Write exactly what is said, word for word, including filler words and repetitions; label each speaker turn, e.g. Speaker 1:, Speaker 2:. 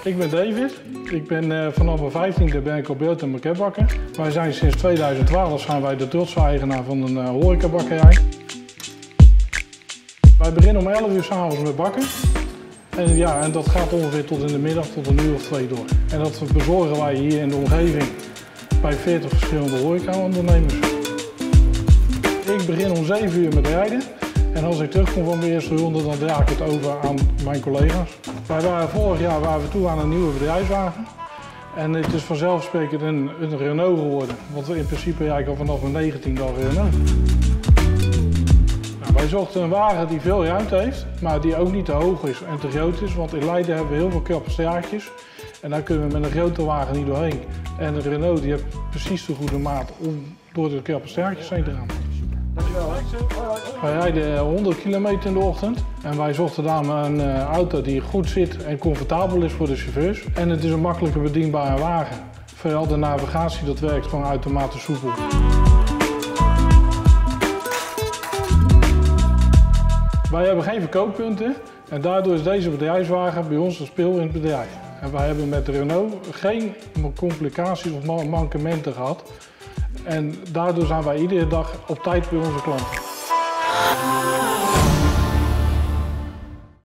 Speaker 1: Ik ben David. Ik ben uh, vanaf mijn vijftiende ben ik op beeld en maquettebakker. Wij zijn sinds tweeduizend twaalf zijn wij de trotse eigenaar van een uh, horecabakkerij. Wij beginnen om elf uur 's avonds met bakken. En, ja, en dat gaat ongeveer tot in de middag, tot een uur of twee door. En dat bezorgen wij hier in de omgeving bij veertig verschillende horecaondernemers. Ik begin om zeven uur met rijden. En als ik terugkom van de eerste ronde, dan draag ik het over aan mijn collega's. Wij waren vorig jaar waren we toe aan een nieuwe bedrijfswagen. En het is vanzelfsprekend een, een Renault geworden. Want in principe rijd ik al vanaf mijn negentiende al Renault. Nou, wij zochten een wagen die veel ruimte heeft, maar die ook niet te hoog is en te groot is. Want in Leiden hebben we heel veel capaciteitjes. En daar kunnen we met een grote wagen niet doorheen. En de Renault die heeft precies de goede maat om door de capaciteitjes heen te gaan. Dankjewel. Wij rijden honderd kilometer in de ochtend en wij zochten daar een uh, auto die goed zit en comfortabel is voor de chauffeurs. En het is een makkelijke bedienbare wagen. Vooral de navigatie, dat werkt gewoon uitermate soepel. Wij hebben geen verkooppunten en daardoor is deze bedrijfswagen bij ons een speel in het bedrijf. En wij hebben met Renault geen complicaties of mankementen gehad. En daardoor zijn wij iedere dag op tijd bij onze klanten.